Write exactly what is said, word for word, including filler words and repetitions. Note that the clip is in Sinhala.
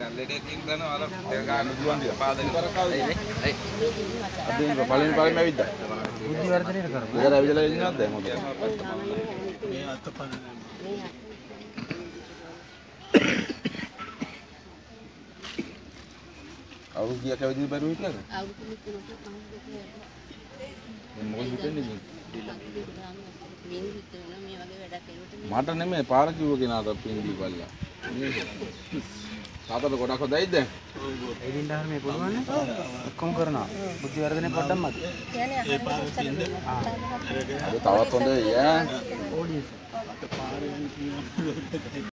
ලෙඩේ තින්දන වල ගාන දුවන් දිලා පාදක කරකවද නේ අයි අදින් පළවෙනි පාරෙම ඇවිද්දා බුද්ධි වර්ධනය කරා ඉතල ඇවිදලා ඉන්නවද දැන් මොකද මේ අතපන අවුරුදු කීයක් ඇවිදින්න බැරුව හිටියද අවුරුදු තුනක් මම දැන් මොකද හිතන්නේ මේ මින් හිතනවා මේ වගේ වැඩක් කරුවට මට නෙමෙයි පාර කිව්ව කෙනාට පින් දීපල්ලා තාතට ගොඩක් හොඳයිද දැන් එදින් ඩාර මේ පුළුවන් නේ ඔක්කොම කරනවා බුද්ධි වර්ධනය පොඩ්ඩක් මදි කියන්නේ ඒ පාර තින්ද අද තවත් හොඳයි ඈ ඕඩියන්ස්